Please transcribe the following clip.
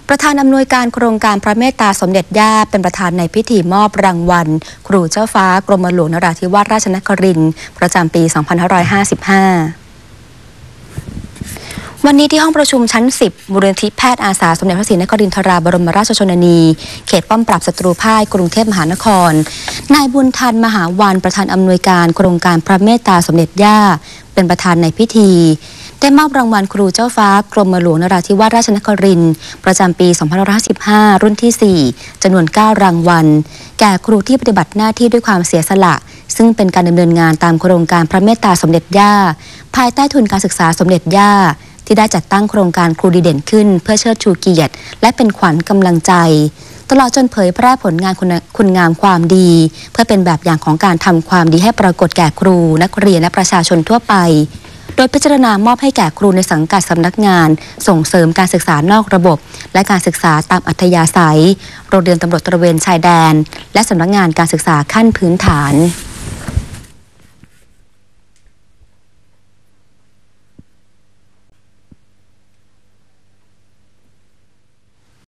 ประธานอำนวยการโครงการพระเมตตาสมเด็จย่าเป็นประธานในพิธีมอบรางวัลครูเจ้าฟ้ากรมหลวงนราธิวาสราชนครินทร์ประจำปี 2555 วันนี้ที่ห้องประชุมชั้น 10 มูลนิธิแพทย์อาสาสมเด็จพระศรีนครินทราบรมราชชนนีเขตป้อมปราบศัตรูพ่ายกรุงเทพมหานครนายบุญทันมหาวันประธานอำนวยการโครงการพระเมตตาสมเด็จย่าเป็นประธานในพิธีได้มอบรางวัลครูเจ้าฟ้ากรมหลวงนราธิวาสราชนครินทร์ประจำปี 2555 รุ่นที่ 4 จำนวน 9 รางวัลแก่ครูที่ปฏิบัติหน้าที่ด้วยความเสียสละซึ่งเป็นการดำเนินงานตามโครงการพระเมตตาสมเด็จย่าภายใต้ทุนการศึกษาสมเด็จย่าที่ได้จัดตั้งโครงการครูดีเด่นขึ้นเพื่อเชิดชูเกียรติและเป็นขวัญกำลังใจตลอดจนเผยแพร่ผลงานคุณงามความดีเพื่อเป็นแบบอย่างของการทำความดีให้ปรากฏแก่ครูนักเรียนและประชาชนทั่วไปโดยพิจารณามอบให้แก่ครูในสังกัดสำนักงานส่งเสริมการศึกษานอกระบบและการศึกษาตามอัธยาศัยโรงเรียนตำรวจตระเวนชายแดนและสำนักงานการศึกษาขั้นพื้นฐาน